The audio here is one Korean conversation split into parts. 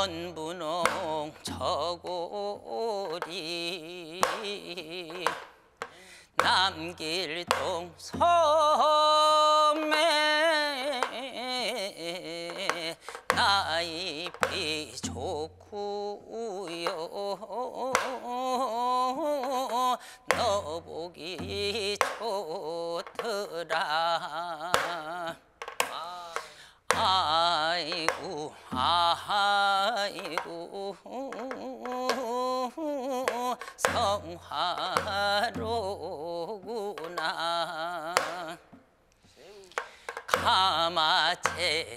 연분홍 저고리 남길동 소매 나잎이 좋구요 너 보기 좋더라 아이고 아이고 성화로구나 가마채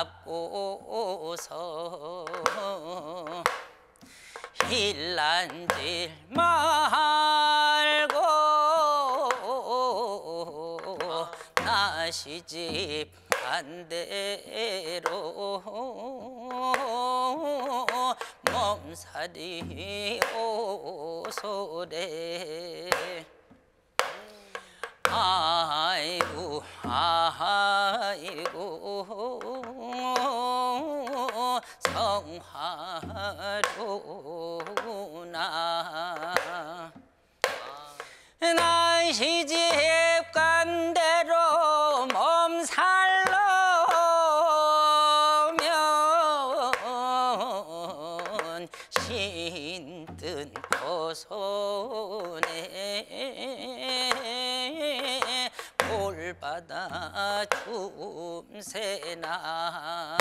잡고서 일난질 말고 나 시집 간 대로 몸살이 오소래 아이고 아이고 성화로구나 나 시집 간 대로 몸살러면 신뜬 보소네 볼받아 줌새나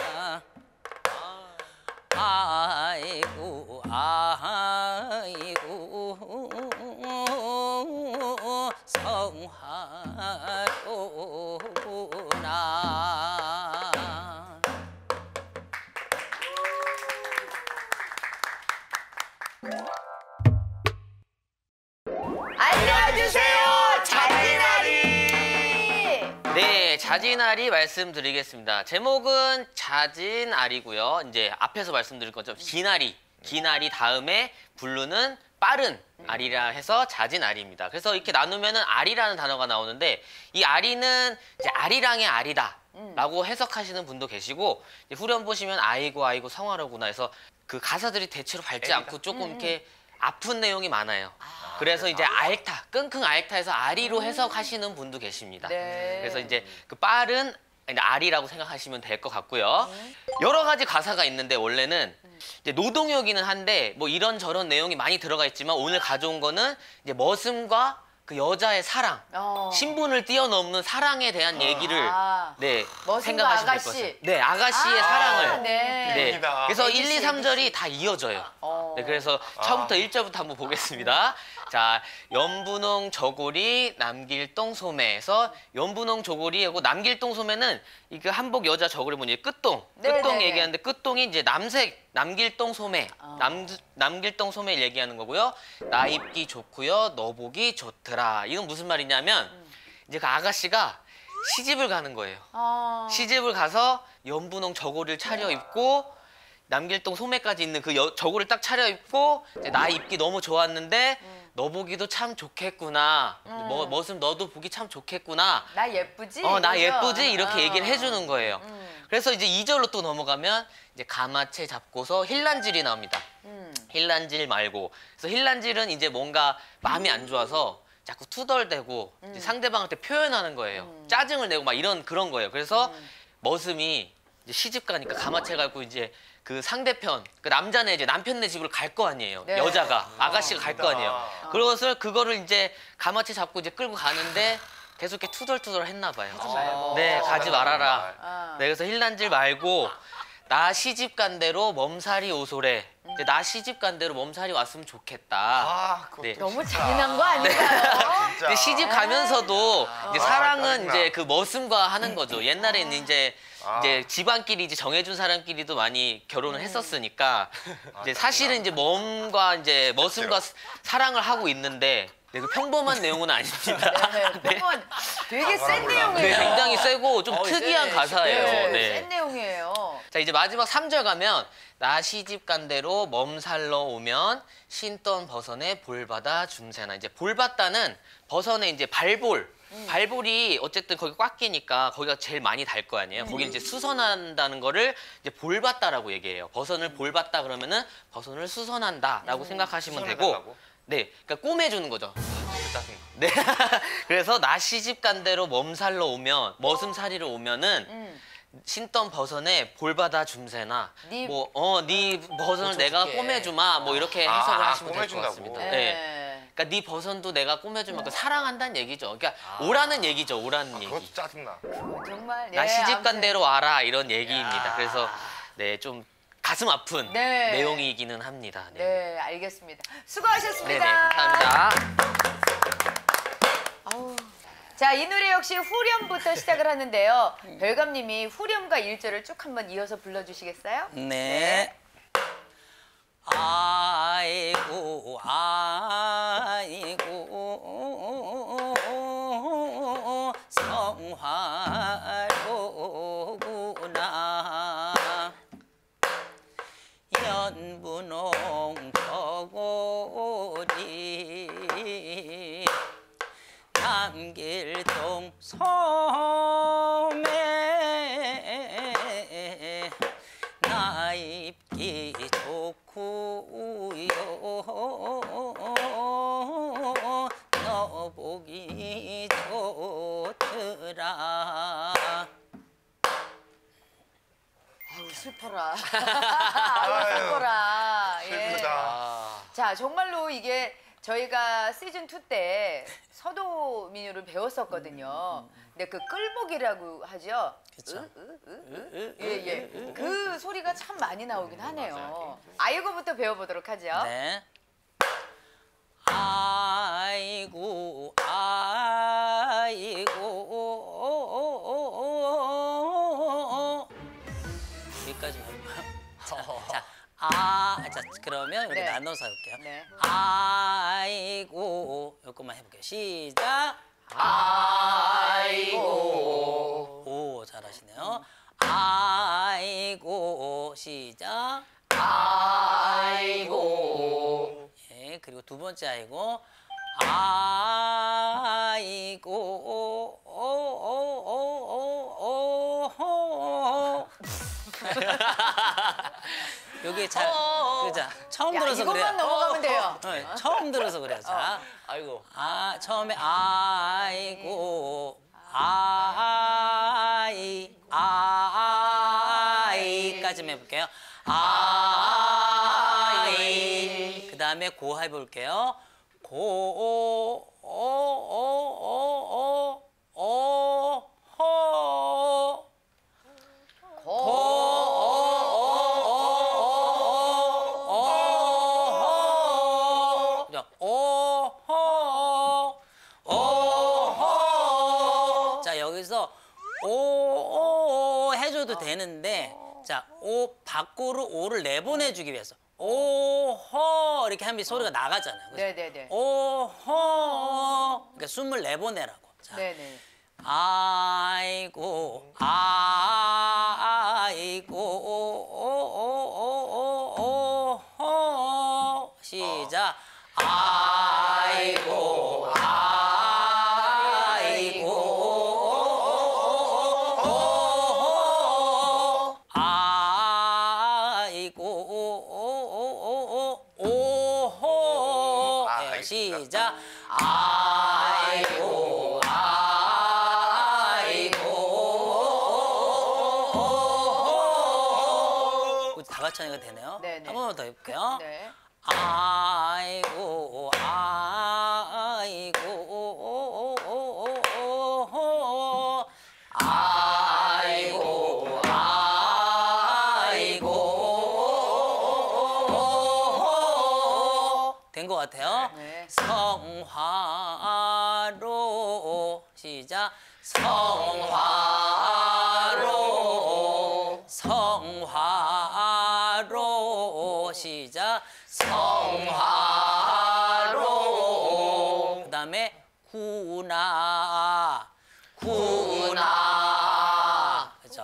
아이고 아이고 성화로구나 알려주세요 자진아리. 네, 자진아리 말씀드리겠습니다. 제목은 자진아리고요. 이제 앞에서 말씀드린 것처럼 기나리, 기나리 다음에 부르는 빠른 아리라 해서 자진아리입니다. 그래서 이렇게 나누면은 아리라는 단어가 나오는데 이 아리는 이제 아리랑의 아리다 라고 해석하시는 분도 계시고 후렴 보시면 아이고 아이고 성화로구나 해서 그 가사들이 대체로 밝지 않고 조금 이렇게 아픈 내용이 많아요. 그래서 이제 알타, 끙끙 알타에서 아리로 해석하시는 분도 계십니다. 네. 그래서 이제 그 빠른 아리라고 생각하시면 될 것 같고요. 여러 가지 가사가 있는데 원래는 이제 노동요기는 한데 뭐 이런저런 내용이 많이 들어가 있지만 오늘 가져온 거는 이제 머슴과 그 여자의 사랑, 신분을 뛰어넘는 사랑에 대한 얘기를 네, 생각하시면 될 것 같아요. 네, 아가씨의 사랑을. 네. 네. 그래서 1, 2, 3절이 다 이어져요. 네, 그래서 처음부터 1절부터 한번 보겠습니다. 자, 연분홍 저고리 남길동 소매에서 연분홍 저고리하고 남길동 소매는 이 그 한복 여자 저고리 보니 끝동, 끝동 얘기하는데 끝동이 이제 남색 남길동 소매, 남길동 소매를 얘기하는 거고요. 나 입기 좋고요, 너 보기 좋더라. 이건 무슨 말이냐면 이제 그 아가씨가 시집을 가는 거예요. 시집을 가서 연분홍 저고리를 차려입고 남길동 소매까지 있는 그 저고리를 딱 차려입고 이제 나 입기 너무 좋았는데 너 보기도 참 좋겠구나. 머슴 너도 보기 참 좋겠구나. 나 예쁘지? 나 예쁘지? 이렇게 얘기를 해주는 거예요. 그래서 이제 2절로 또 넘어가면 이제 가마채 잡고서 힐란질이 나옵니다. 힐란질 말고. 그래서 힐란질은 이제 뭔가 마음이 안 좋아서 자꾸 투덜대고 이제 상대방한테 표현하는 거예요. 짜증을 내고 막 이런 그런 거예요. 그래서 머슴이 이제 시집 가니까 가마채 갖고 이제 그 상대편, 그 남자네 이제 남편네 집으로 갈 거 아니에요. 네. 여자가, 아가씨가 갈 거 아니에요. 그거를 이제 가마채 잡고 이제 끌고 가는데 계속 이렇게 투덜투덜 했나 봐요. 네, 가지 말아라. 네, 그래서 힐난질 말고 나 시집 간 대로 몸살이 오소래. 이제 나 시집 간 대로 몸살이 왔으면 좋겠다. 네. 너무 잔인한 거 아닌가요? 근데 시집 가면서도 이제 사랑은 이제 그 머슴과 하는 거죠. 옛날에는 이제 집안끼리 이제 정해준 사람끼리도 많이 결혼을 했었으니까 이제 사실은 이제 몸과 이제 머슴과 사랑을 하고 있는데 네, 그 평범한 내용은 아닙니다. 네, 평범한 되게 센 내용이에요. 네, 굉장히 세고 좀 특이한 가사예요. 네, 센 내용이에요. 자, 이제 마지막 3절 가면 나 시집 간 대로 몸살러 오면 신던 버선에 볼받아 줌새나. 이제 볼받다는 버선에 이제 발볼 발볼이 어쨌든 거기 꽉 끼니까 거기가 제일 많이 달 거 아니에요. 거기 이제 수선한다는 거를 이제 볼받다라고 얘기해요. 버선을 볼받다 그러면은 버선을 수선한다라고 생각하시면 되고, 수선해달라고? 네, 그러니까 꼬매주는 거죠. 짜증나. 네, 그래서 나 시집 간 대로 몸살러 오면 머슴살이로 오면은 신던 버선에 볼받아 줌새나 네 네 버선을 내가 좋게. 꼬매주마 뭐 이렇게 해석을 하시면 될 것 꼬매준다고. 같습니다. 네. 네. 그러니까 네 버선도 내가 꼬매주면 그 사랑한다는 얘기죠. 그러니까 오라는 얘기죠. 오라는 얘기. 그것도 짜증나. 정말 나 예, 시집 간 아무튼 대로 와라 이런 얘기입니다. 그래서 네, 좀 가슴 아픈 네. 내용이기는 합니다. 네, 네, 알겠습니다. 네네, 수고하셨습니다. 감사합니다. 자, 이 노래 역시 후렴부터 시작을 하는데요. 별감님이 후렴과 1절을 쭉 한번 이어서 불러주시겠어요? 네. 아이고 아이고 성화로구나 연분홍 저고리 남길동 섬에 나 입기 좋구요 너 보기 좋더라. 아유, 슬퍼라. 아유, 슬퍼라. 예. 슬프다. 자, 정말로 이게 저희가 시즌2 때 서도민요를 배웠었거든요. 근데 그 끌복이라고 하죠? 그쵸. 예, 예. 그 소리가 참 많이 나오긴 하네요. 아이고부터 배워보도록 하죠. 네. 아이고 아이고 여기까지만 해볼까요? 자, 그러면 우리 네. 나눠서 해볼게요. 네. 아이고 요것만 해볼게요. 시작. 아이고 오 잘하시네요. 아이고 시작. 아이고 예, 그리고 두 번째 아이고 아이고 여기 잘 그죠? 처음 야, 들어서 그래요. 이것만 넘어가면 돼요. 네, 처음 들어서 그래요. 자, 아이고 처음에 아이고 아이까지만 해볼게요. 아이 그 다음에 고 해볼게요. 고 자 여기서 오 해줘도 되는데 자 오 밖으로 오를 내보내주기 위해서 오호 이렇게 하면 소리가 나가잖아요. 그죠? 네네네. 오호 그러니까 숨을 내보내라고. 자, 네네. 아이고 아이고 시작. 아이고 오호 예, 시작. 아이고 다 같이 하니까 되네요. 네네. 한 번만 더 해볼게요. 네. 아이고 된 것 같아요. 네. 성화로 시작. 성화로 시작. 성화로 그다음에 구나 그렇죠.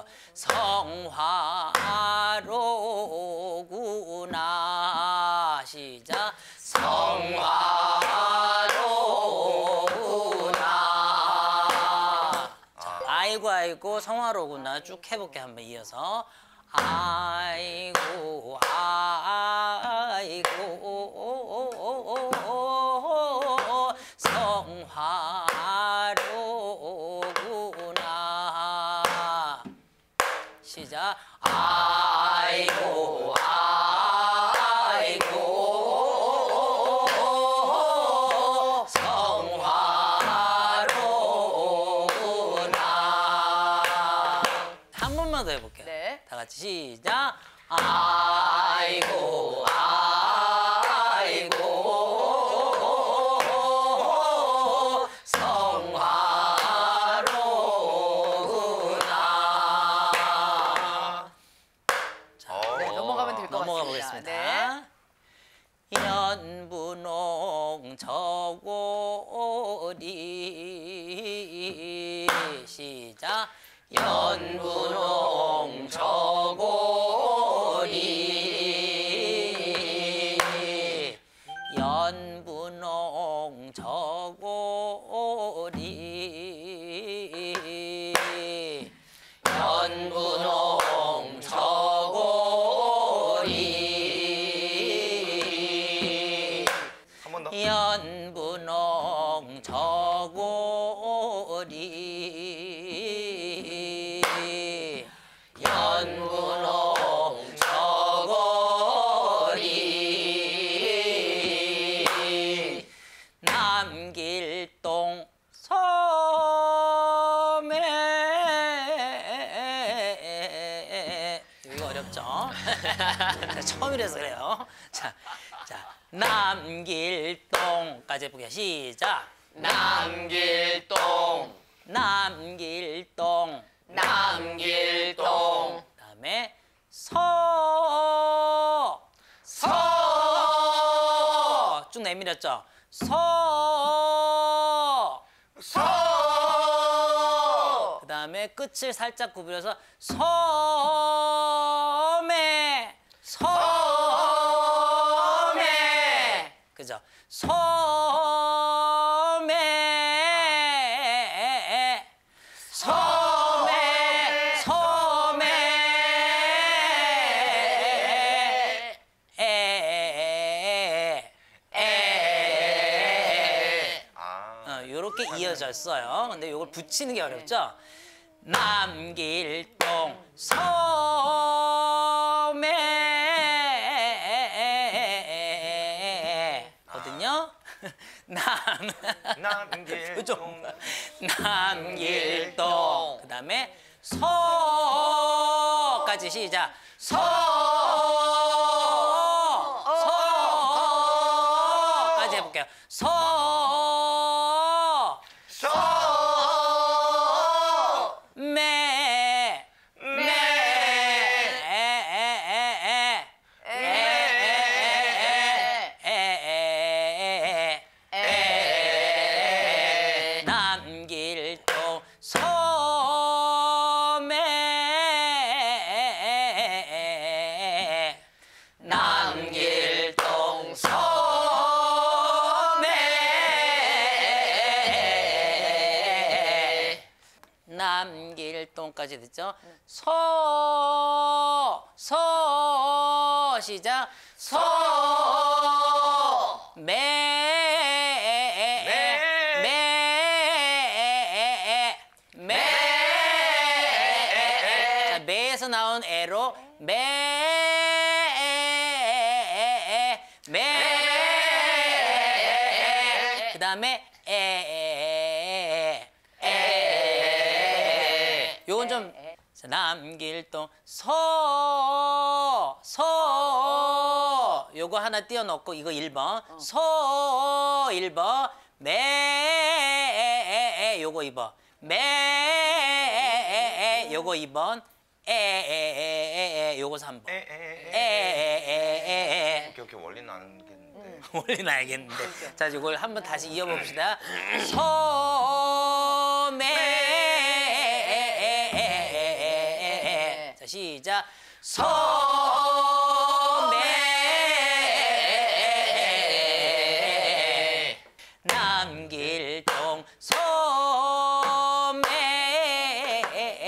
성화로구나 시작. 성화로구나 아이고 성화로구나. 쭉 해볼게 한번 이어서. 아이고 아이고 성화로구나. 시작. 아이고 아이고 성화로구나. 한 번만 더 해볼게요. 네. 다 같이 시작. 아이고 아이고 성화로구나. 네, 넘어가면 될 것 넘어가 같습니다. 보겠습니다. 네. 연분홍 저고리 시작. 연분홍 저고리 연분홍 저고리 연분홍 저고리 한 번 더. 연분홍 저고리 연분홍 저고리 남길동 섬에 이거 어렵죠? 처음이라서 그래요. 자, 남길동까지 해볼게요. 시작. 남길동 남길동 남길동 그다음에 쭉 내밀었죠. 그다음에 끝을 살짝 구부려서 섬에 그죠? 요렇게 이어졌어요. 근데 요걸 붙이는 게 어렵죠? 남길동 섬에 거든요. 남길동 남길동 그다음에 서까지 시작. 서까지 해볼게요. 남길동 섬에 남길동 섬에 남길동까지 듣죠? 시작. 자, 매에서 나온 애로 그다음에 요건 좀 자, 남길동 요거 하나 띄워놓고 이거 1번 서 1번 요거 2번 요거 2번 요거 3번 오케이 원리는 알겠는데. 원리는 알겠는데 자 이걸 한번 다시 이어봅시다. 섬에 자 시작. 섬에 남길동 섬에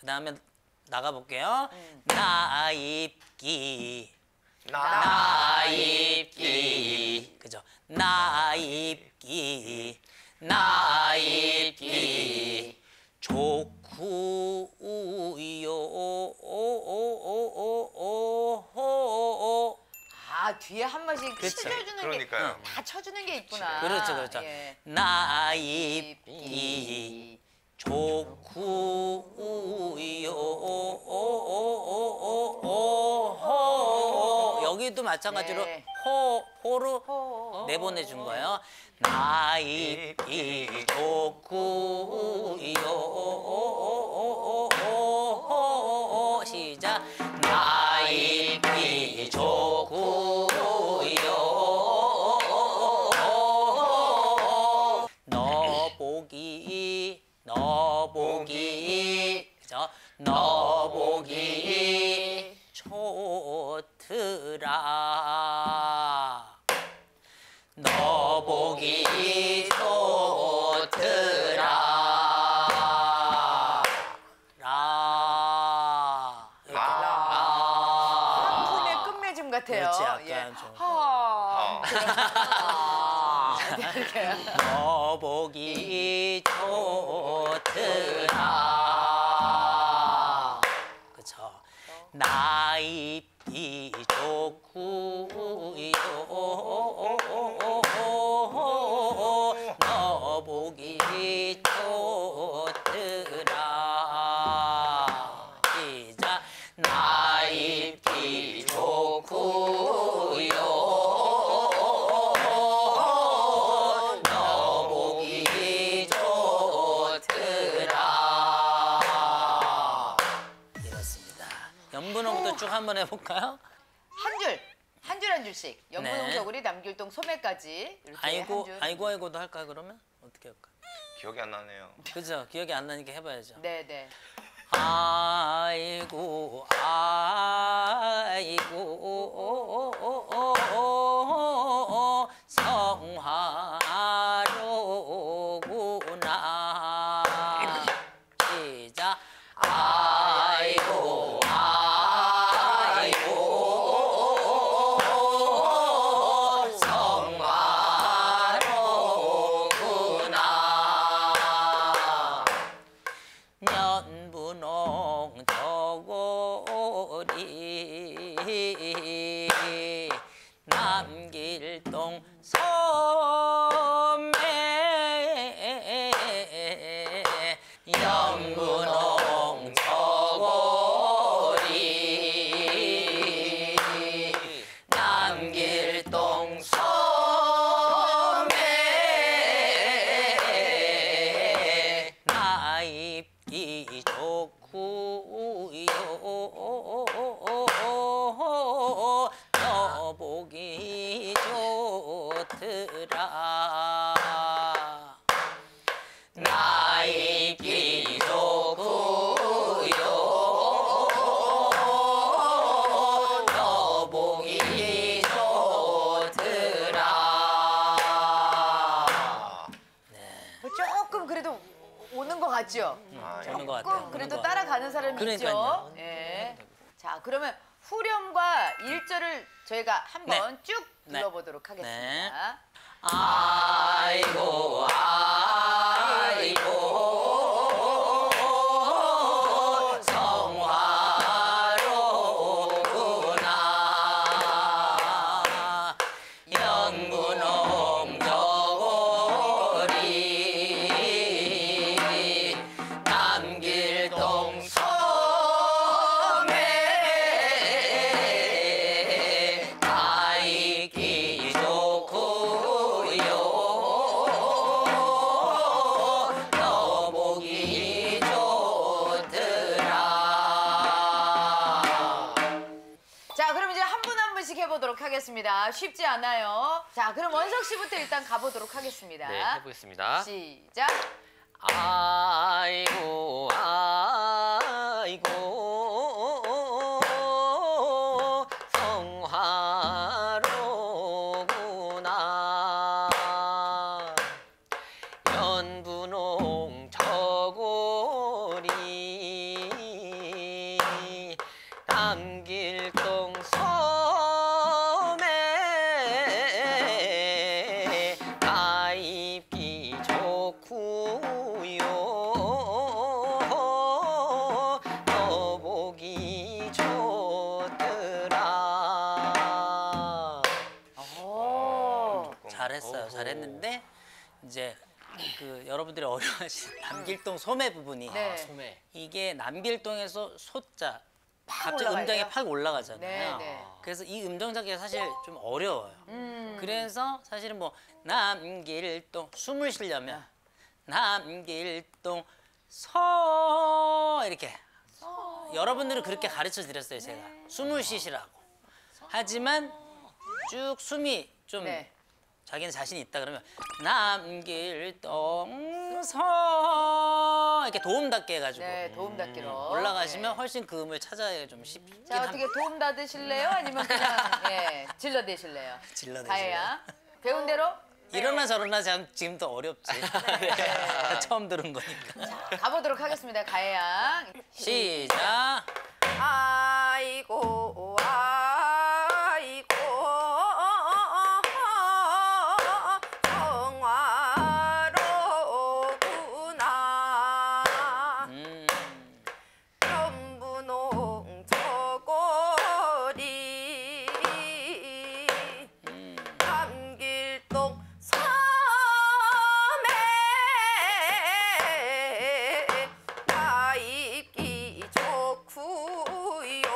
그다음에 나가 볼게요. 나입기. 나입기. 그죠? 나입기. 나입기. 좋구요. 아 뒤에 한 번씩 그쵸. 쳐주는 게 그러니까요. 다 쳐주는 게 있구나. 그렇죠, 그렇죠. 예. 나입기. 좋구요. 여기도 마찬가지로 네. 호로 호. 내보내준 거예요. 나입기 좋구요. 시작. 나입기 좋구요. 너보기 그죠? 너보기 좋더라. 너보기 좋더라. 라. 한푼의 끝맺음 같아요. 그렇지, 약간 예. 좀. 하. 이렇게. 너보기 좋더라. 그쵸. 나입기 좋구요. 너보기 좋더라. 시작. 나입기 좋구요. 너보기 좋더라. 이렇습니다. 연분홍도 쭉 한번 해볼까요? 한 줄 한 줄씩. 연분홍 네. 저고리 남길동 소매까지 이렇게 아이고 한 줄. 아이고도 할까요 그러면? 어떻게 할까? 기억이 안 나네요. 그죠? 기억이 안 나니까 해봐야죠. 네네. 아이고 아이고 성화로구나. 시작. 아이고 아이고 성화로구나. 연분홍 저고리 남길동 소매. 연분홍 저고리 남길동 소매. 나입기 좋구요. 너보기 좋더라. 나입기 좋구요. 너보기 좋더라. 조금 그래도 오는 것 같죠? 오는 것 같아요. 조금 그래도 따라가는 사람이 그러니까요. 있죠. 예. 자 그러면 후렴과 일절을 저희가 한번 쭉 네. 불러보도록 하겠습니다. 네. 아이고 아이고 성화로구나. 연분홍 저고리 남길동 소매. 나이기 좋구요. 너보기 좋더라. 자 그럼 이제 한 분 한 분씩 해보도록 하겠습니다. 쉽지 않아요. 자 그럼 원석 씨부터 일단 가보도록 하겠습니다. 네, 해보겠습니다. 시작. 아이고 아이고 성화로구나. 연분홍 저고리 잘했어요. 잘했는데 이제 그 여러분들이 어려워하시는 남길동 소매 부분이 네. 소매. 이게 남길동에서 소자 갑자기 올라가야 음정이 돼요? 팍 올라가잖아요. 네, 네. 그래서 이 음정 잡기가 사실 좀 어려워요. 그래서 사실은 뭐 남길동 숨을 쉬려면 남길동 서 이렇게 여러분들은 그렇게 가르쳐 드렸어요 제가 숨을 쉬시라고. 하지만 쭉 숨이 좀 네. 자기는 자신이 있다 그러면 남길동 서 이렇게 도움닫게 해가지고 네, 도움 닫기로. 올라가시면 네. 훨씬 그 음을 찾아야 좀 쉽긴 자, 어떻게 도움 닫으실래요? 아니면 그냥 예, 질러대실래요? 질러대실래요? 가혜야. 배운 대로? 이러나 저러나 지금도 어렵지. 처음 들은 거니까. 가보도록 하겠습니다. 가혜야. 시작. 아이고 아이고 정화로구나 연분홍 저고리 남길동 섬에 나 입기 좋구요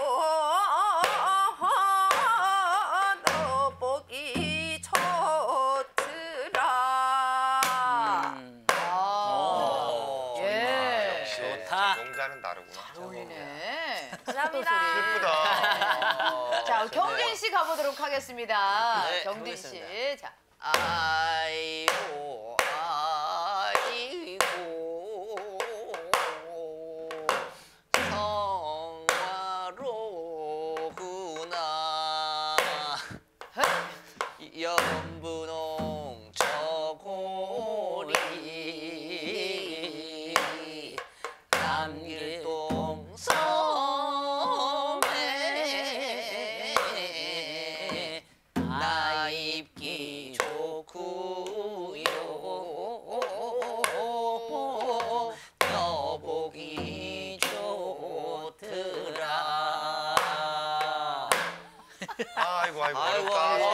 너 보기 좋더라 아, 예. 역시 좋다. 농자는 다르구나. 어울리네. 감사합니다. 예쁘다. 자, 경진 씨 가보도록 하겠습니다. 네, 경진 씨. 가보겠습니다. 자, 아이고 아이고 성화로구나 연분홍 저고리 남길동 섬에 나 입기 좋구요 너 보기 좋더라. 아이고 아이고, 어렵다. 아이고,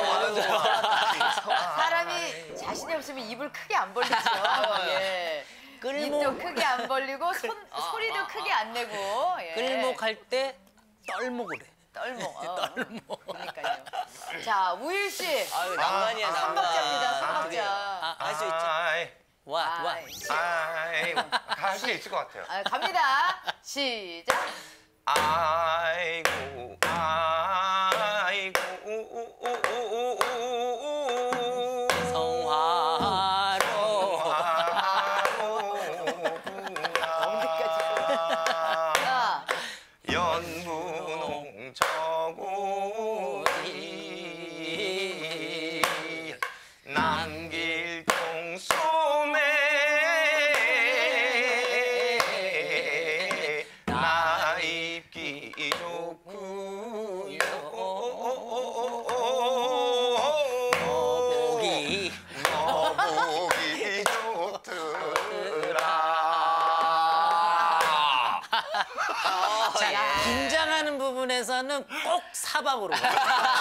사람이 자신이 없으면 입을 크게 안 벌리죠. 예. 입도 크게 안 벌리고 소리도 크게 안 내고. 예. 끌목할 때 떨목을 해. 떨목. 그러니까요. 자, 우일 씨. 아유 낭만이야 낭만. 삼박자입니다. 삼박자. 할 수 있죠. 아이, 와. 할 수 있을 것 같아요. 아, 갑니다. 시작. 아이고 아이고 성화로. 자, 연분홍 저고리 남길동 소매 나 입기 좋구요 보기. 보기 좋더라. 자, 긴장하는 부분에서는 꼭 사박으로 가.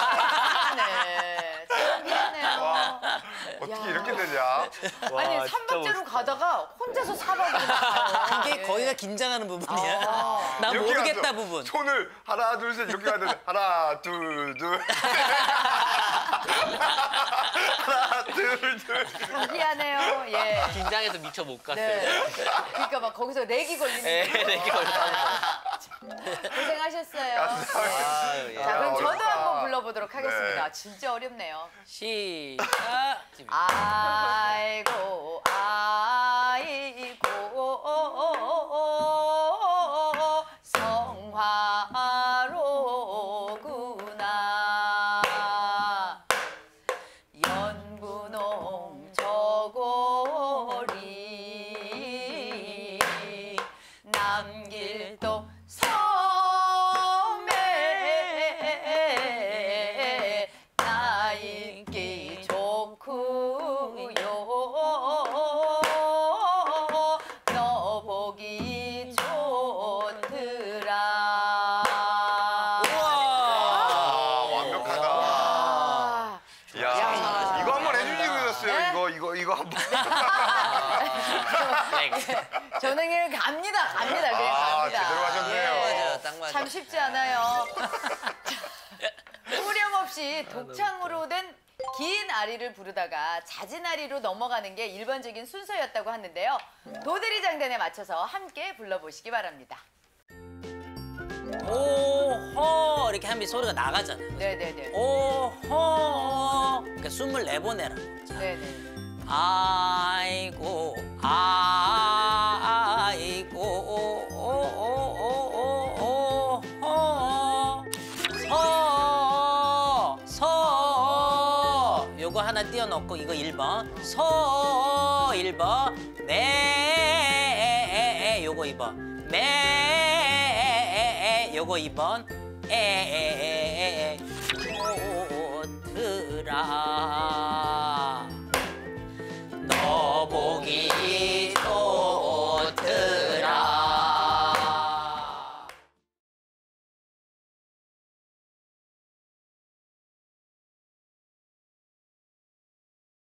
네. 참 미안해요. 어떻게 이렇게 되냐? 아니, 삼박자로 가다가 혼자서 사박으로 가요. 이게 거기가 긴장하는 부분이야. 나 이렇게 모르겠다 가서 부분. 손을 하나 둘 셋 이렇게 가야 되는데 하나 둘 둘 하나 둘 둘. 미안해요. 예. 긴장해서 미처 못 갔어요. 네. 그러니까 막 거기서 렉이 걸리는 네, 렉이 걸렸어요. 고생하셨어요. 아유, 예. 자, 그럼 저도 어렵다. 한번 불러보도록 하겠습니다. 네. 진짜 어렵네요. 시작. 아이고, 아이고, 성화로구나. 연분홍 저고리 남길동 섬에 나 있기 좋구요 들었어요. 이거 한번. 네. 저는 그냥 갑니다. 그냥 갑니다. 제대로 하셨네요. 맞아요, 딱 맞아. 참 쉽지 않아요. 후렴 없이 독창으로 된 긴 아리를 부르다가 잦은 아리로 넘어가는 게 일반적인 순서였다고 하는데요. 도대리 장단에 맞춰서 함께 불러보시기 바랍니다. 오호 이렇게 하면 소리가 나가잖아요. 네네네. 오호 그러니까 숨을 내보내라. 자, 네네. 아이고 아이고 서 요거 하나 띄워놓고 이거 1번 서 1번 네 요거 2번 네 요거 2번 오더라